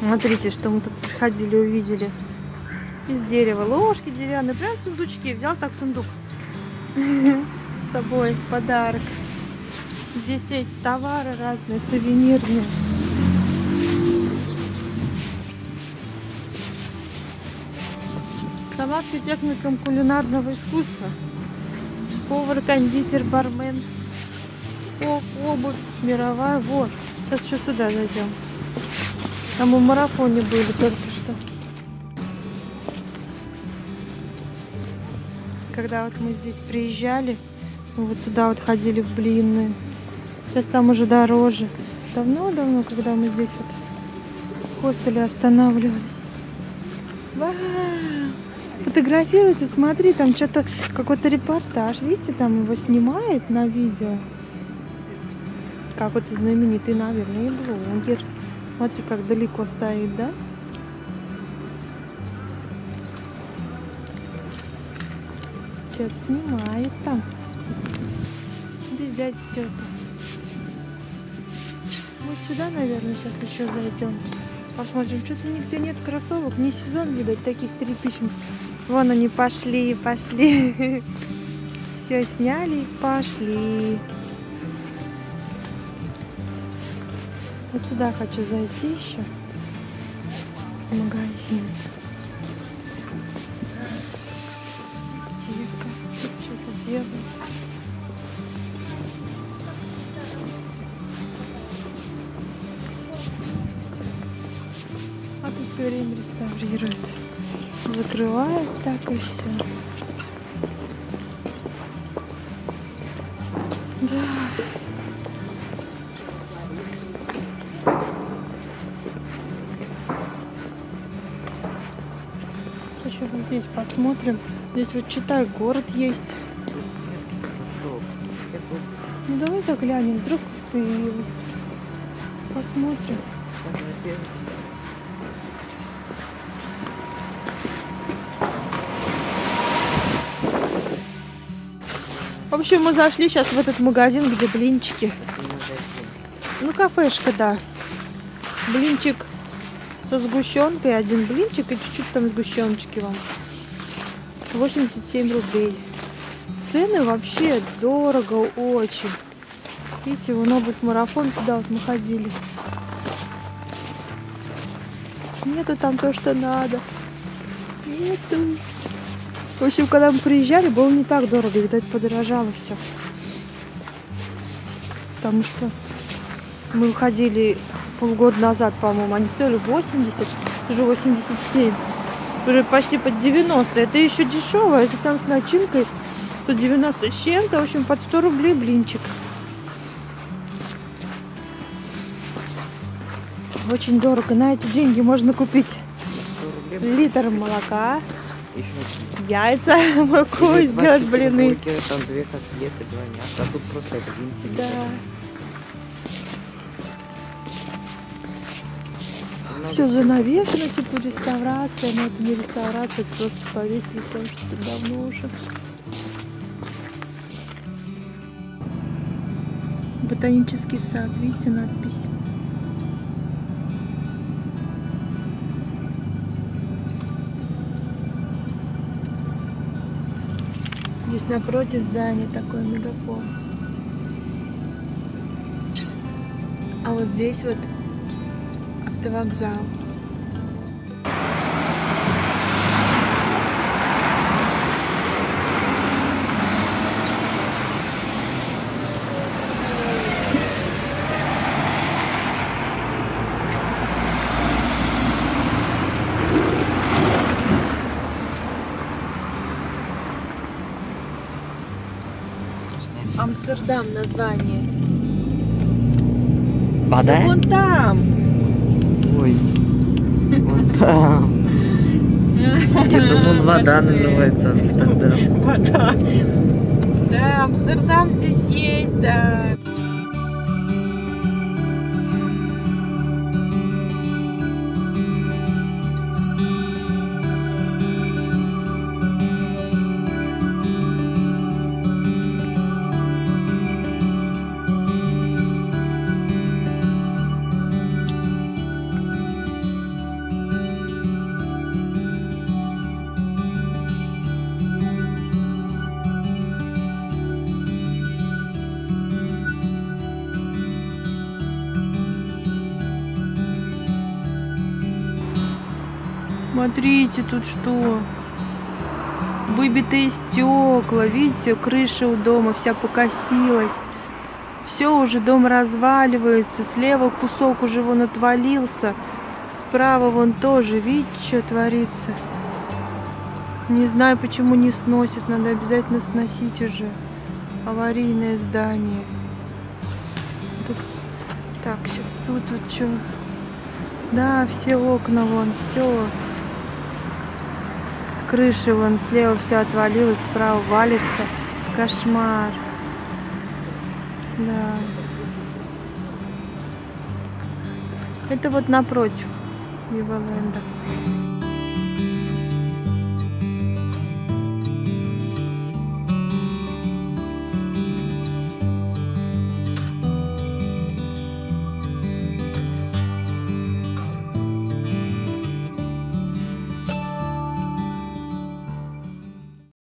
Смотрите, что мы тут приходили, увидели. Из дерева. Ложки деревянные. Прям сундучки. Взял так сундук с собой. Подарок. Здесь эти товары разные, сувенирные. Самарский техникум кулинарного искусства. Повар, кондитер, бармен. Обувь мировая. Вот. Сейчас еще сюда зайдем. Там мы в марафоне были только что. Когда вот мы здесь приезжали, мы вот сюда вот ходили в блинную. Сейчас там уже дороже. Давно-давно, когда мы здесь вот в хостеле останавливались. Вау! Фотографируйте, смотри, там что-то, какой-то репортаж. Видите, там его снимает на видео. Какой-то знаменитый, наверное, блогер. Смотри, как далеко стоит, да? Что-то снимает там. Здесь дядя Степа. Вот сюда, наверное, сейчас еще зайдем. Посмотрим. Что-то нигде нет кроссовок. Не сезон, видать, таких тряпичных. Вон они пошли, пошли. Все сняли и пошли. Вот сюда хочу зайти еще. В магазин. Аптека. Тут что-то делают. А тут все время реставрируют. Закрывают так и все. Да. Еще вот здесь посмотрим. Здесь вот читай, город есть. Ну давай заглянем, вдруг появилось. Посмотрим. В общем, мы зашли сейчас в этот магазин, где блинчики. Ну, кафешка, да. Блинчик со сгущенкой, один блинчик и чуть-чуть там сгущеночки вам. 87 рублей. Цены вообще дорого очень. Видите, вон обувь марафон, туда вот мы ходили. Нету там то, что надо. Нету. В общем, когда мы приезжали, было не так дорого, видать, подорожало все. Потому что мы выходили полгода назад, по-моему, они стоили 80, уже 87, уже почти под 90. Это еще дешево, если там с начинкой, то 90 с чем-то, в общем, под 100 рублей блинчик. Очень дорого. На эти деньги можно купить литр молока, яйца, муку и сделать блины. Там 2 котлеты, 2 мяса, а тут просто это блинчик. Да. Все занавешено, типа реставрация, но это не реставрация, это просто повесили там что-то давно уже. Ботанический сад, видите надпись? Здесь напротив здания такой мегафон. А вот здесь вот автовокзал. Амстердам название. Вода? Вон там. Ой, вон там. Я думал, вода называется Амстердам. Вода. Да, Амстердам здесь есть, да. Смотрите, тут что? Выбитые стекла. Видите, крыша у дома вся покосилась. Все, уже дом разваливается. Слева кусок уже вон отвалился. Справа вон тоже. Видите, что творится? Не знаю, почему не сносит. Надо обязательно сносить уже. Аварийное здание. Тут... Так, сейчас тут вот что. Да, все окна вон, все. Крыши вон слева все отвалилось, справа валится. Кошмар. Да. Это вот напротив Виваленда.